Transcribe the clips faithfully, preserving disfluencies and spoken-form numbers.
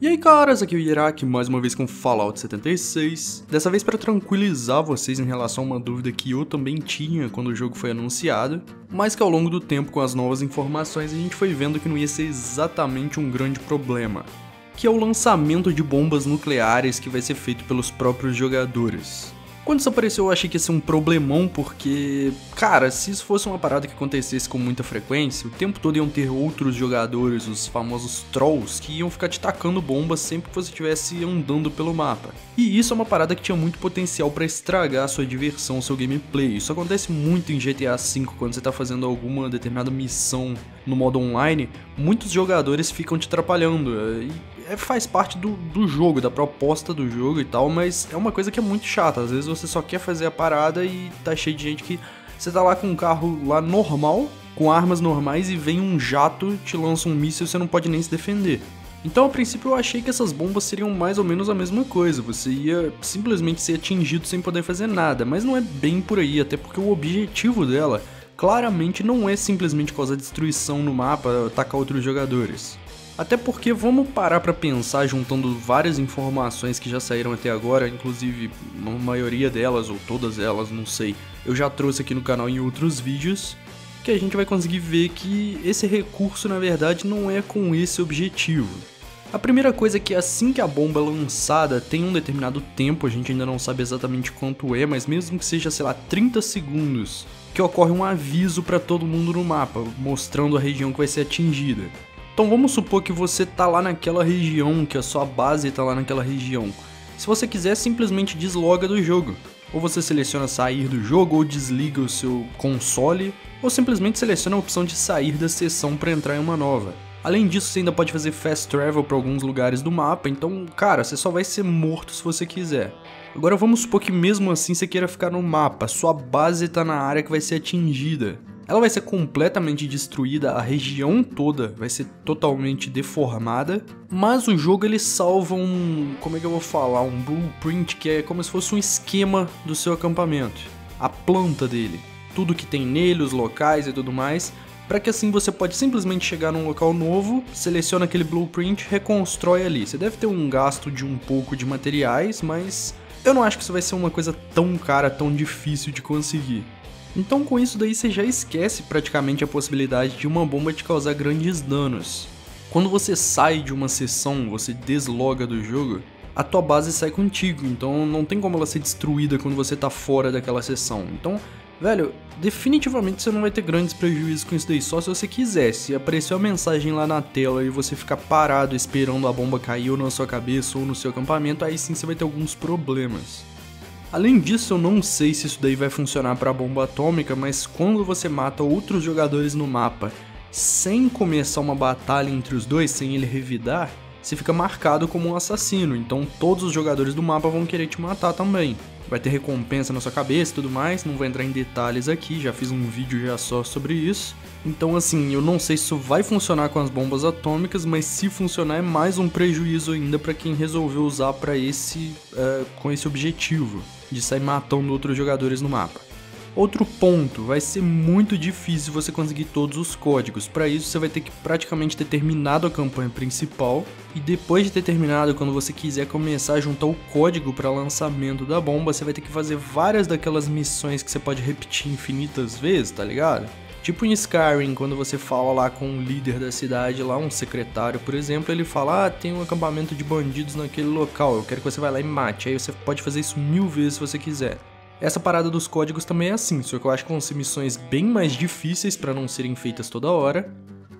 E aí caras, aqui é o Iraque, mais uma vez com Fallout setenta e seis, dessa vez para tranquilizar vocês em relação a uma dúvida que eu também tinha quando o jogo foi anunciado, mas que ao longo do tempo com as novas informações a gente foi vendo que não ia ser exatamente um grande problema, que é o lançamento de bombas nucleares que vai ser feito pelos próprios jogadores. Quando isso apareceu eu achei que ia ser um problemão porque, cara, se isso fosse uma parada que acontecesse com muita frequência, o tempo todo iam ter outros jogadores, os famosos trolls, que iam ficar te tacando bombas sempre que você estivesse andando pelo mapa. E isso é uma parada que tinha muito potencial para estragar a sua diversão, o seu gameplay. Isso acontece muito em G T A cinco, quando você tá fazendo alguma determinada missão no modo online, muitos jogadores ficam te atrapalhando. E faz parte do, do jogo, da proposta do jogo e tal, mas é uma coisa que é muito chata. Às vezes você só quer fazer a parada e tá cheio de gente que... Você tá lá com um carro lá normal, com armas normais, e vem um jato, te lança um míssil e você não pode nem se defender. Então a princípio eu achei que essas bombas seriam mais ou menos a mesma coisa, você ia simplesmente ser atingido sem poder fazer nada, mas não é bem por aí, até porque o objetivo dela claramente não é simplesmente causar destruição no mapa, atacar outros jogadores. Até porque vamos parar pra pensar juntando várias informações que já saíram até agora, inclusive a maioria delas ou todas elas, não sei, eu já trouxe aqui no canal em outros vídeos, que a gente vai conseguir ver que esse recurso na verdade não é com esse objetivo. A primeira coisa é que assim que a bomba é lançada tem um determinado tempo, a gente ainda não sabe exatamente quanto é, mas mesmo que seja, sei lá, trinta segundos, que ocorre um aviso pra todo mundo no mapa, mostrando a região que vai ser atingida. Então vamos supor que você tá lá naquela região, que a sua base tá lá naquela região. Se você quiser, simplesmente desloga do jogo. Ou você seleciona sair do jogo, ou desliga o seu console, ou simplesmente seleciona a opção de sair da sessão para entrar em uma nova. Além disso, você ainda pode fazer fast travel para alguns lugares do mapa, então, cara, você só vai ser morto se você quiser. Agora vamos supor que mesmo assim você queira ficar no mapa, sua base tá na área que vai ser atingida. Ela vai ser completamente destruída, a região toda vai ser totalmente deformada, mas o jogo ele salva um, como é que eu vou falar, um blueprint que é como se fosse um esquema do seu acampamento, a planta dele, tudo que tem nele, os locais e tudo mais, para que assim você pode simplesmente chegar num local novo, seleciona aquele blueprint, reconstrói ali. Você deve ter um gasto de um pouco de materiais, mas eu não acho que isso vai ser uma coisa tão cara, tão difícil de conseguir. Então com isso daí você já esquece praticamente a possibilidade de uma bomba te causar grandes danos. Quando você sai de uma sessão, você desloga do jogo, a tua base sai contigo, então não tem como ela ser destruída quando você tá fora daquela sessão. Então, velho, definitivamente você não vai ter grandes prejuízos com isso daí, só se você quiser. Se aparecer uma mensagem lá na tela e você ficar parado esperando a bomba cair ou na sua cabeça ou no seu acampamento, aí sim você vai ter alguns problemas. Além disso, eu não sei se isso daí vai funcionar para a bomba atômica, mas quando você mata outros jogadores no mapa sem começar uma batalha entre os dois, sem ele revidar, você fica marcado como um assassino, então todos os jogadores do mapa vão querer te matar também. Vai ter recompensa na sua cabeça e tudo mais, não vou entrar em detalhes aqui, já fiz um vídeo já só sobre isso. Então assim, eu não sei se isso vai funcionar com as bombas atômicas, mas se funcionar é mais um prejuízo ainda para quem resolveu usar para esse, uh, com esse objetivo, de sair matando outros jogadores no mapa. Outro ponto, vai ser muito difícil você conseguir todos os códigos, para isso você vai ter que praticamente ter terminado a campanha principal, e depois de ter terminado, quando você quiser começar a juntar o código para lançamento da bomba, você vai ter que fazer várias daquelas missões que você pode repetir infinitas vezes, tá ligado? Tipo em Skyrim, quando você fala lá com o líder da cidade, lá um secretário, por exemplo, ele fala, ah, tem um acampamento de bandidos naquele local, eu quero que você vá lá e mate, aí você pode fazer isso mil vezes se você quiser. Essa parada dos códigos também é assim, só que eu acho que vão ser missões bem mais difíceis para não serem feitas toda hora.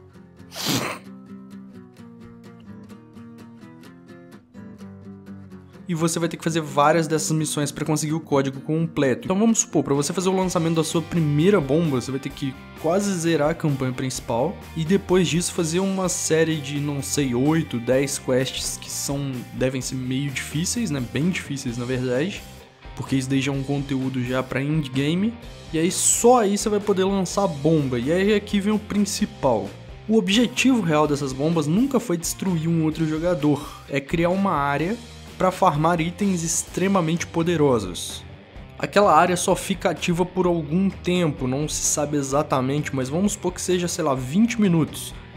E você vai ter que fazer várias dessas missões para conseguir o código completo. Então vamos supor, para você fazer o lançamento da sua primeira bomba, você vai ter que quase zerar a campanha principal e depois disso fazer uma série de, não sei, oito, dez quests que são, devem ser meio difíceis, né, bem difíceis na verdade, porque isso daí já é um conteúdo já para endgame, e aí só aí você vai poder lançar a bomba, e aí aqui vem o principal. O objetivo real dessas bombas nunca foi destruir um outro jogador, é criar uma área para farmar itens extremamente poderosos. Aquela área só fica ativa por algum tempo, não se sabe exatamente, mas vamos supor que seja, sei lá, vinte minutos.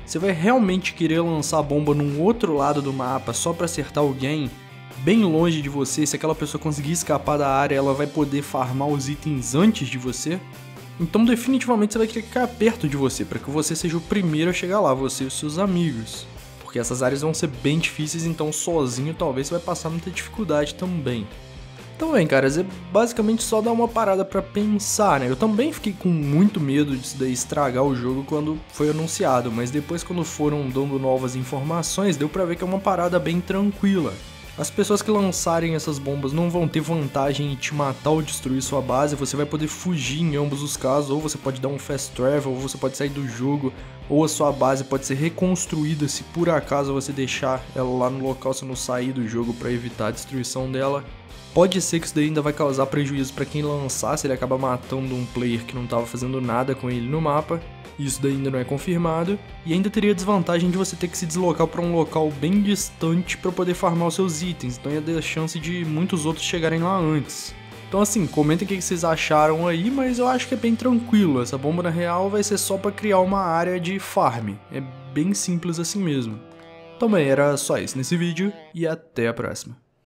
Você vai realmente querer lançar a bomba num outro lado do mapa só pra acertar alguém, bem longe de você? Se aquela pessoa conseguir escapar da área, ela vai poder farmar os itens antes de você? Então definitivamente você vai querer ficar perto de você, para que você seja o primeiro a chegar lá, você e os seus amigos. Porque essas áreas vão ser bem difíceis, então sozinho talvez você vai passar muita dificuldade também. Então bem, caras, é basicamente só dar uma parada pra pensar, né? Eu também fiquei com muito medo disso daí estragar o jogo quando foi anunciado, mas depois quando foram dando novas informações, deu pra ver que é uma parada bem tranquila. As pessoas que lançarem essas bombas não vão ter vantagem em te matar ou destruir sua base, você vai poder fugir em ambos os casos, ou você pode dar um fast travel, ou você pode sair do jogo, ou a sua base pode ser reconstruída se por acaso você deixar ela lá no local, você não sair do jogo para evitar a destruição dela. Pode ser que isso daí ainda vai causar prejuízo para quem lançar, se ele acaba matando um player que não estava fazendo nada com ele no mapa. Isso daí ainda não é confirmado. E ainda teria a desvantagem de você ter que se deslocar para um local bem distante para poder farmar os seus itens. Então ia ter a chance de muitos outros chegarem lá antes. Então assim, comentem o que vocês acharam aí, mas eu acho que é bem tranquilo. Essa bomba na real vai ser só para criar uma área de farm. É bem simples assim mesmo. Então bem, era só isso nesse vídeo e até a próxima.